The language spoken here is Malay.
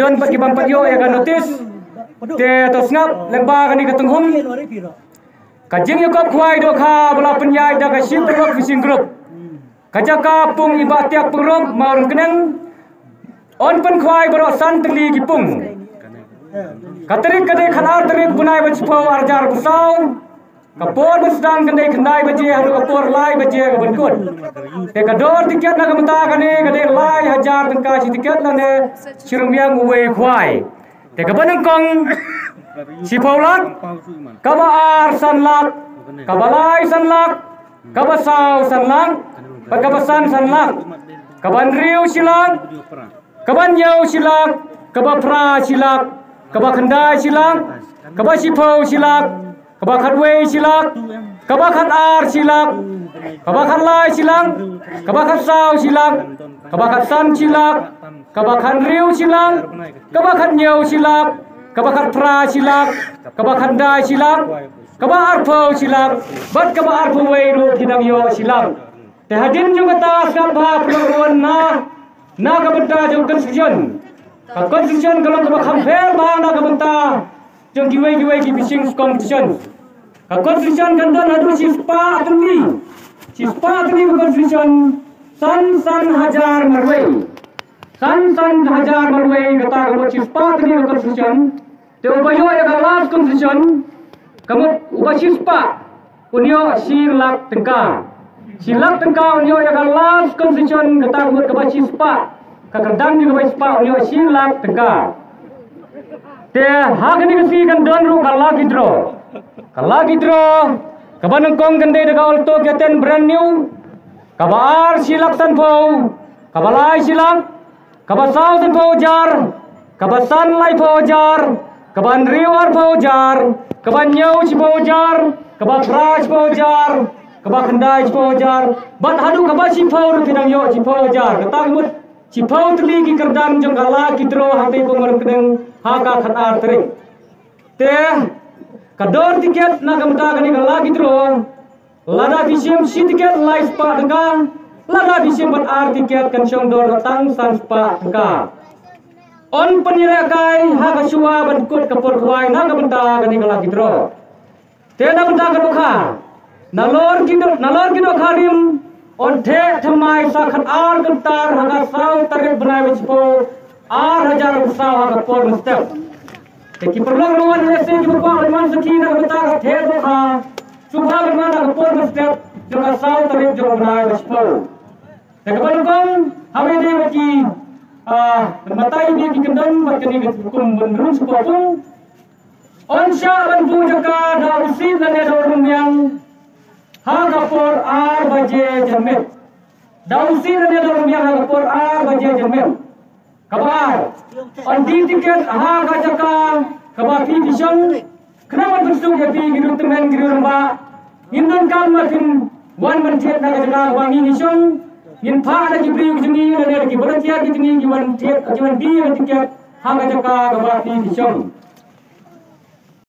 ton bagi bampat yo ya kan notis te to snap lemba kan ni katunghum kajing yo kop khwai do kha bala penyai da ka sim rock fishing group kajaka pung iba tiak pengrok maurun keneng on pen khwai bro san teli ki pung katrik kade khanar tarik bunai bachpo arjar busau kapor besdang kande khandai baje haru kapor lai baje ka benkut te kador tiket na kamta kane kade lai hajar tangka si tiket na ne sirumyang uwe khwai te ka banengkong si paulat kaba ar sanlak kaba lai sanlak kaba sau sanlak pagkabasan sanlak kaban riu silak kaban yau silak kaba pra silak kaba khandai silak kaba sipau silak kaba khatwei silak kaba khat ar silak kaba khat lai silak kaba khat sau silak kaba khat san silak kaba khat riu silak kaba khat nyau silak kaba khat pra silak kaba khandai silak kaba arphau silak bat kaba arphwei ro thidang yo silak te hadin jung kata sabha perluan na ka benta jung construction kalau ka khamfer ba na ka benta jung giwei ki fishing competition ka construction kan don hadu sispa atli construction san hajar marwei kata ka sispa atli construction te ubayo ya ka last construction kamu ubasispa unyo silak tengka silak tengka unyo ya ka last construction kata ka ubasispa kakerdang juga baspa unyo silak tengka te hagni kasi kan don ru kala gidro kabanang kong gande daga alto gaten brand new kabar silak sanpo kabalai silak kabasau sanpo jar kabasan lai po jar kaban riwar po jar kaban nyau po jar kabak raj po jar kabak khandai po jar bat hadu kabak sipau ru tinang yo po jar katang mut sipau tli ki kerdam jong kala gidro hati pongorang keneng haka khatar tering te kador tiket na kamta kani kala gidro lada bisim si tiket live pa tengka lada bisim bat ar tiket kan syong dor tang san pa tengka on penyira kai haka suwa ban kut kapor khwai na kamta kani kala gidro te na kamta kan okha nalor gido kharim on the thamai sakhat ar kantar haka sau tarik banai bachpo ar hajar usau haka por mustep te ki perlu ruan ese ki berpa man sakina kantar the dokha subha berman haka por mustep joka sau tarik jo banai bachpo te kapan hame de baki matai dia ki kendam bakani hukum benrun sepatu on sha ban bu joka da usi dan ya dorung yang hagapor ar baje jamil dausi rane dorong yang hagapor ar baje jamil kabar on di tiket haga jaka kabar fi bishang kenapa bersu ya fi giru temen giru ramba indon kam makin wan man tiet naga jaka wangi nisong in pha da ki priu jini rane ki baratia ki jini ki wan tiet ki wan di tiket haga jaka kabar fi bishang